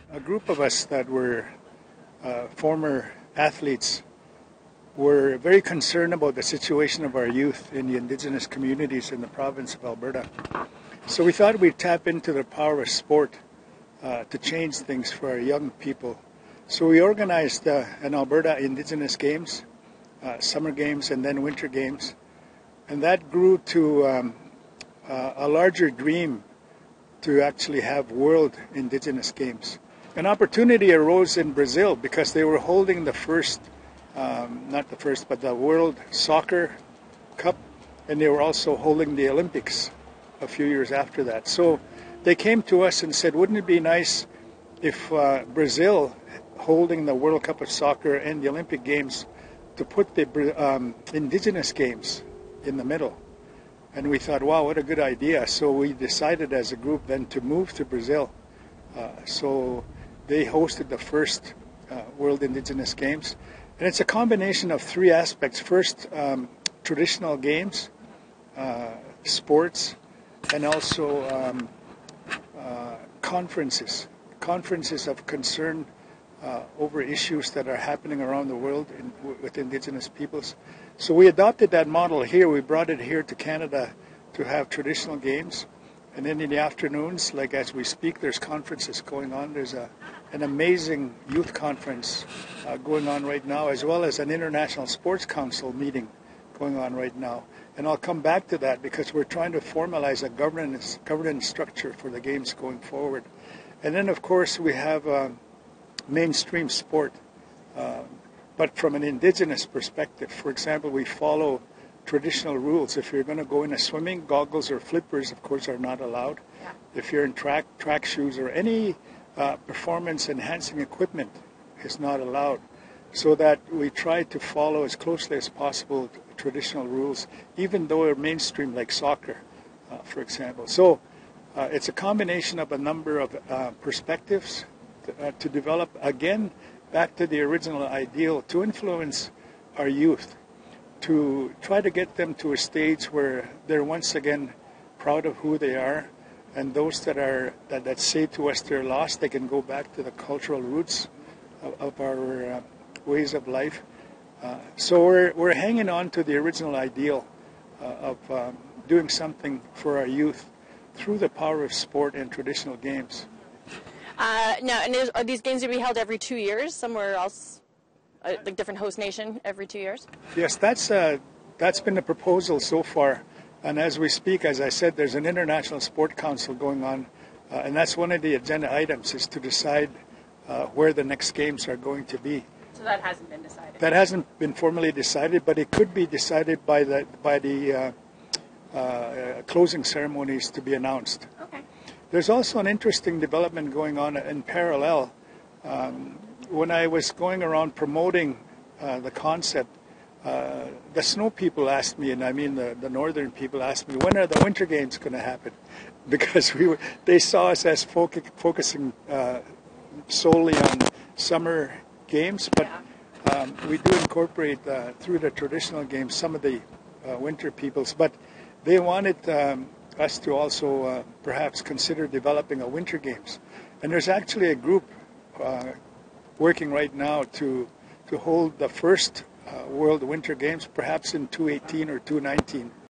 A group of us that were former athletes were very concerned about the situation of our youth in the Indigenous communities in the province of Alberta. So we thought we'd tap into the power of sport to change things for our young people. So we organized an Alberta Indigenous Games, summer games, and then winter games. And that grew to a larger dream to actually have World Indigenous Games. An opportunity arose in Brazil because they were holding the first, not the first, but the World Soccer Cup, and they were also holding the Olympics a few years after that. So they came to us and said, wouldn't it be nice if Brazil, holding the World Cup of Soccer and the Olympic Games, to put the Indigenous Games in the middle? And we thought, wow, what a good idea. So we decided as a group then to move to Brazil. So they hosted the first World Indigenous Games. And it's a combination of three aspects. First, traditional games, sports, and also conferences of concern over issues that are happening around the world with Indigenous peoples. So we adopted that model here. We brought it here to Canada to have traditional games. And then in the afternoons, like as we speak, there's conferences going on. There's an amazing youth conference going on right now, as well as an International Sports Council meeting going on right now. And I'll come back to that because we're trying to formalize a governance structure for the games going forward. And then, of course, we have mainstream sport, but from an Indigenous perspective. For example, we follow traditional rules. If you're going to go into swimming, goggles or flippers, of course, are not allowed. Yeah. If you're in track shoes or any performance-enhancing equipment is not allowed. So that we try to follow as closely as possible traditional rules, even though they're mainstream, like soccer, for example. So it's a combination of a number of perspectives to develop, again, back to the original ideal, to influence our youth, to try to get them to a stage where they're once again proud of who they are, and those that say to us they're lost, they can go back to the cultural roots of our ways of life. So we're hanging on to the original ideal of doing something for our youth through the power of sport and traditional games. Now, and are these games to be held every 2 years, somewhere else, like different host nation every 2 years? Yes, that's been the proposal so far. And as we speak, as I said, there's an International Sport Council going on, and that's one of the agenda items, is to decide where the next games are going to be. So that hasn't been decided? That hasn't been formally decided, but it could be decided by the closing ceremonies to be announced. Okay. There's also an interesting development going on in parallel. When I was going around promoting the concept, the snow people asked me, and I mean the northern people asked me, when are the winter games going to happen? Because they saw us as focusing solely on summer games, but we do incorporate through the traditional games some of the winter peoples. But they wanted us to also perhaps consider developing a winter games. And there's actually a group working right now to hold the first World Winter Games, perhaps in 2018 or 2019.